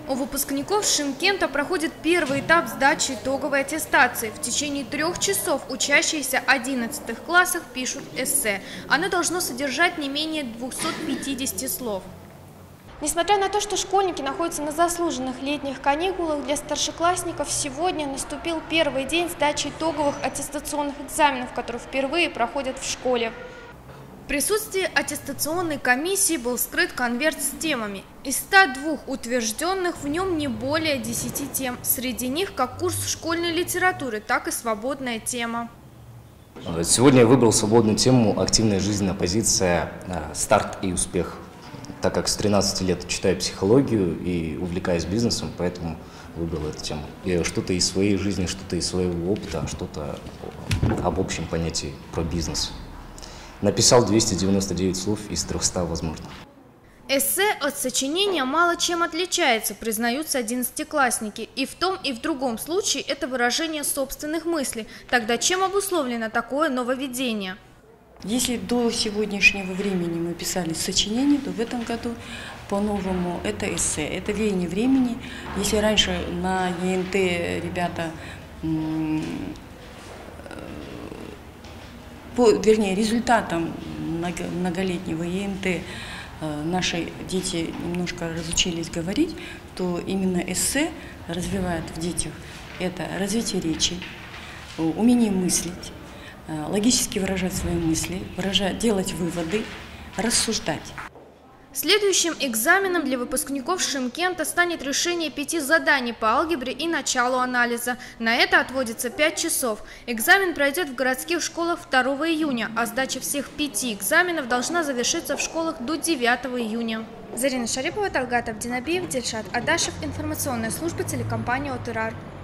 У выпускников Шымкента проходит первый этап сдачи итоговой аттестации. В течение 3 часов учащиеся 11 классах пишут эссе. Оно должно содержать не менее 250 слов. Несмотря на то, что школьники находятся на заслуженных летних каникулах, для старшеклассников сегодня наступил первый день сдачи итоговых аттестационных экзаменов, которые впервые проходят в школе. В присутствии аттестационной комиссии был вскрыт конверт с темами. Из 102 утвержденных в нем не более 10 тем. Среди них как курс школьной литературы, так и свободная тема. Сегодня я выбрал свободную тему «Активная жизненная позиция. Старт и успех». Так как с 13 лет читаю психологию и увлекаюсь бизнесом, поэтому выбрал эту тему. И что-то из своей жизни, что-то из своего опыта, что-то об общем понятии про бизнес. Написал 299 слов из 300 возможных. Эссе от сочинения мало чем отличается, признаются 11-классники. И в том, и в другом случае это выражение собственных мыслей. Тогда чем обусловлено такое нововведение? Если до сегодняшнего времени мы писали сочинение, то в этом году по-новому это эссе, это веяние времени. Если раньше на ЕНТ ребята, результатом многолетнего ЕНТ наши дети немножко разучились говорить, то именно эссе развивает в детях это развитие речи, умение мыслить, логически выражать свои мысли, делать выводы, рассуждать. Следующим экзаменом для выпускников Шымкента станет решение 5 заданий по алгебре и началу анализа. На это отводится 5 часов. Экзамен пройдет в городских школах 2 июня, а сдача всех 5 экзаменов должна завершиться в школах до 9 июня. Зарина Шарипова, Талгат Абдинабиев, Дильшат Адашев, информационная служба телекомпании ОТРАР.